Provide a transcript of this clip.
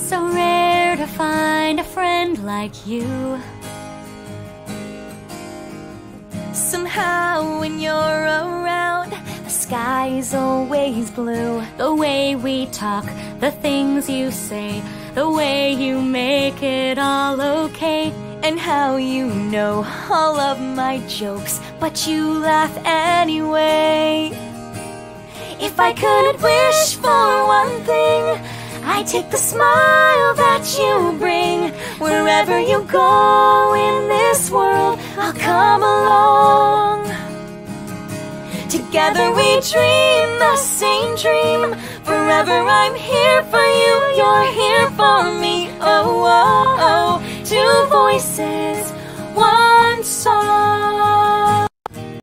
So rare to find a friend like you. Somehow when you're around, the sky's always blue. The way we talk, the things you say, the way you make it all okay. And how you know all of my jokes, but you laugh anyway. If I could wish for one thing, I'd take the smile that you bring. Wherever you go in this world, I'll come along. Together we dream the same dream. Forever I'm here for you, you're here for me. Oh, oh, oh. Two voices, one